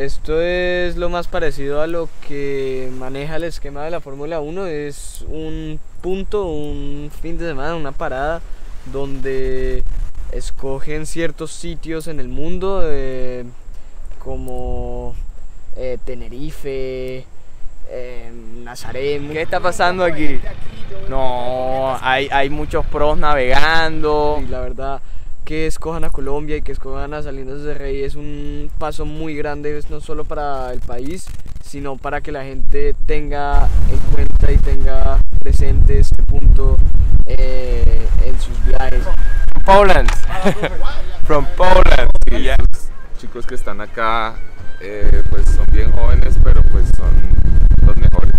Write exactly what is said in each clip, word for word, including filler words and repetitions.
esto es lo más parecido a lo que maneja el esquema de la Fórmula uno. Es un punto, un fin de semana, una parada donde escogen ciertos sitios en el mundo, eh, como eh, Tenerife, eh, Nazaré. ¿Qué está pasando aquí? No, hay, hay muchos pros navegando. Y la verdad, que escojan a Colombia y que escojan a Salinas de Rey es un paso muy grande, no solo para el país, sino para que la gente tenga en cuenta y tenga presente este punto eh, en sus viajes. Poland. From Poland. Sí, yeah. Los chicos que están acá eh, pues son bien jóvenes, pero pues son los mejores.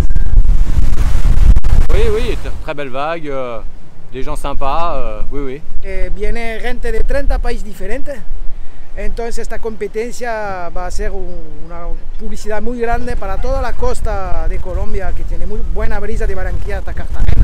Oui, oui, très belle vague, euh, des gens sympas, euh, oui, oui. Eh, viene gente de treinta países diferentes, entonces esta competencia va a ser un, una publicidad muy grande para toda la costa de Colombia, que tiene muy buena brisa de Barranquilla hasta Cartagena.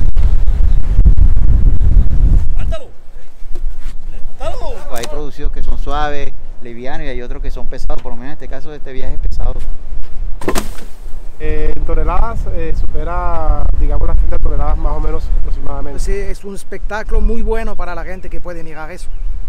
Hay producidos que son suaves, livianos, y hay otros que son pesados, por lo menos en este caso este viaje es pesado. Eh, en toneladas eh, supera, digamos, las treinta toneladas más o menos aproximadamente. Entonces es un espectáculo muy bueno para la gente que puede mirar eso.